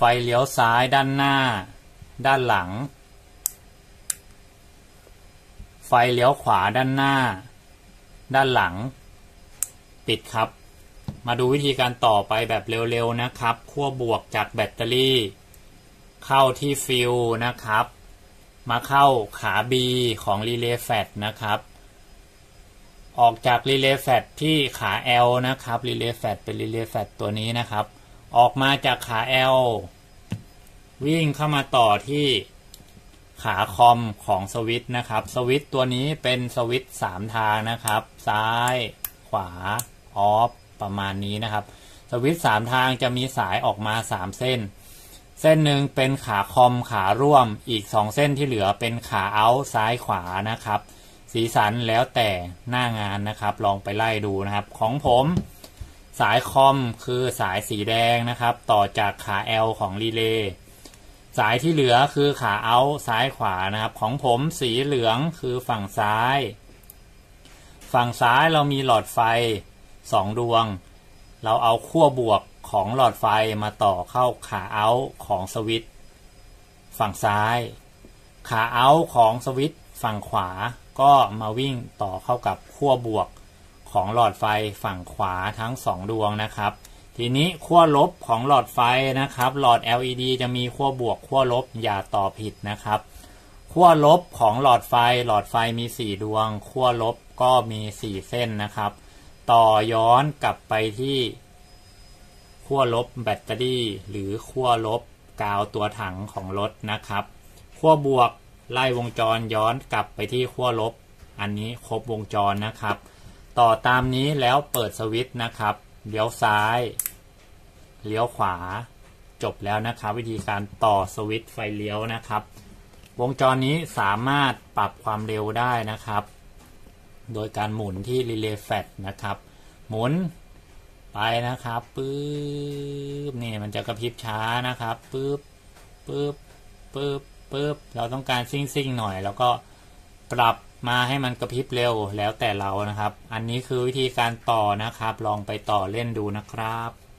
ฟเลี้ยวซ้ายด้านหน้าด้านหลังไฟเลี้ยวขวาด้านหน้าด้านหลังปิดครับมาดูวิธีการต่อไปแบบเร็วๆนะครับขั้วบวกจากแบตเตอรี่เข้าที่ฟิวนะครับมาเข้าขา B ของรีเลย์แฟลชนะครับออกจากรีเลย์แฟลชที่ขา L นะครับรีเลย์แฟลชเป็นรีเลย์แฟลชตัวนี้นะครับออกมาจากขา L วิ่งเข้ามาต่อที่ขาคอมของสวิตช์นะครับสวิตช์ตัวนี้เป็นสวิตช์3ทางนะครับซ้ายขวาออฟประมาณนี้นะครับสวิตช์3ทางจะมีสายออกมา3เส้นเส้นหนึ่งเป็นขาคอมขาร่วมอีก2เส้นที่เหลือเป็นขาเอาท์ซ้ายขวานะครับสีสันแล้วแต่หน้างานนะครับลองไปไล่ดูนะครับของผมสายคอมคือสายสีแดงนะครับต่อจากขา L ของรีเลย์สายที่เหลือคือขาเอาท์ซ้ายขวานะครับของผมสีเหลืองคือฝั่งซ้ายเรามีหลอดไฟ2ดวงเราเอาขั้วบวกของหลอดไฟมาต่อเข้าขาเอาท์ของสวิตช์ฝั่งซ้ายขาเอาท์ของสวิตช์ฝั่งขวาก็มาวิ่งต่อเข้ากับขั้วบวกของหลอดไฟฝั่งขวาทั้ง2ดวงนะครับทีนี้ขั้วลบของหลอดไฟนะครับหลอด LED จะมีขั้วบวกขั้วลบอย่าต่อผิดนะครับขั้วลบของหลอดไฟมี4ดวงขั้วลบก็มี4เส้นนะครับต่อย้อนกลับไปที่ขั้วลบแบตเตอรี่หรือขั้วลบกาวตัวถังของรถนะครับขั้วบวกไล่วงจรย้อนกลับไปที่ขั้วลบอันนี้ครบวงจรนะครับต่อตามนี้แล้วเปิดสวิตช์นะครับเลี้ยวซ้ายเลี้ยวขวาจบแล้วนะครับวิธีการต่อสวิตช์ไฟเลี้ยวนะครับวงจรนี้สามารถปรับความเร็วได้นะครับโดยการหมุนที่รีเลย์แฟลชนะครับหมุนไปนะครับปึ๊บนี่มันจะกระพริบช้านะครับปึ๊บเราต้องการซิ่งหน่อยแล้วก็ปรับมาให้มันกระพริบเร็วแล้วแต่เรานะครับอันนี้คือวิธีการต่อนะครับลองไปต่อเล่นดูนะครับ